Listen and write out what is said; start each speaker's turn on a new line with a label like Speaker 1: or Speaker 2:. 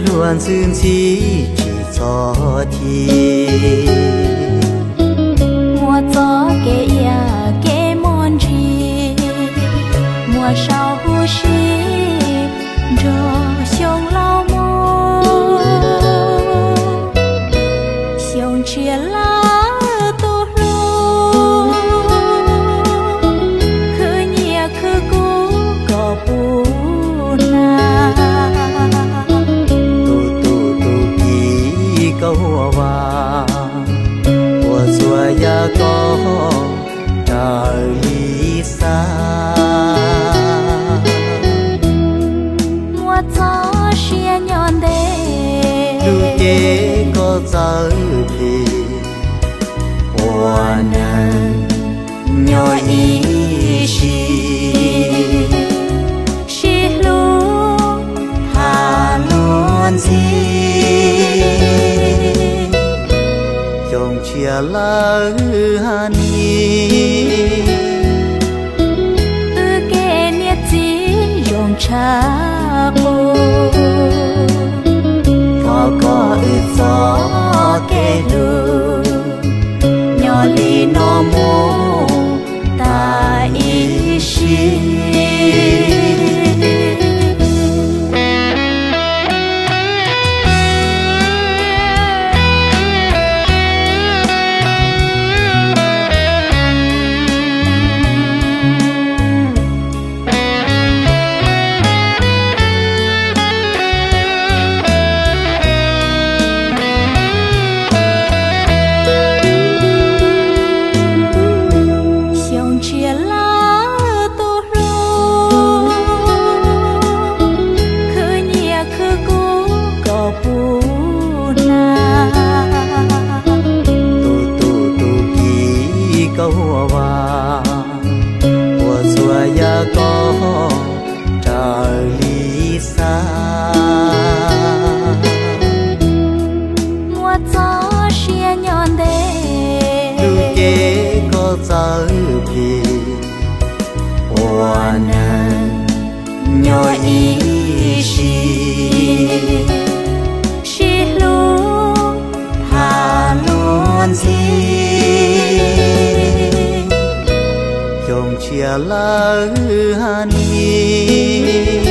Speaker 1: luôn dương chỉ cho thì
Speaker 2: mùa gió kê ya kê mòn chi mùa sau hu shi cho xiong lao mô xiong chia la tu lu khứ nhẹ khứ cú có bu na
Speaker 1: câu vàng của xua ya có trời lý xa
Speaker 2: mùa gió xia nhọn đê
Speaker 1: lưu kế có giờ thì hoa nàng nhỏ ý xì
Speaker 2: xì lu
Speaker 1: hà luôn gì dòng chia lỡ hani
Speaker 2: ư kê niết chí dòng cha cô
Speaker 1: có gió kê lu nhỏ li nó mô ta ý xì câu vàng của xua ya có trời lý xa
Speaker 2: mùa gió xia nhọn đê
Speaker 1: lưu kế có giờ thì hoa nàng nhỏ ý xì
Speaker 2: xì lu
Speaker 1: hà luôn gì dòng chia lỡ hani